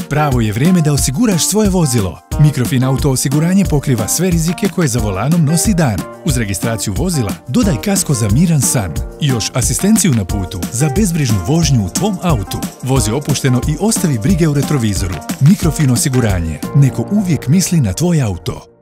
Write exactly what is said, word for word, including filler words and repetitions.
Pravo je vrijeme da osiguraš svoje vozilo. Mikrofin Auto osiguranje pokriva sve rizike koje za volanom nosi dan. Uz registraciju vozila dodaj kasko za miran san i još asistenciju na putu za bezbrižnu vožnju u tvom autu. Vozi opušteno i ostavi brige u retrovizoru. Mikrofin osiguranje. Neko uvijek misli na tvoj auto.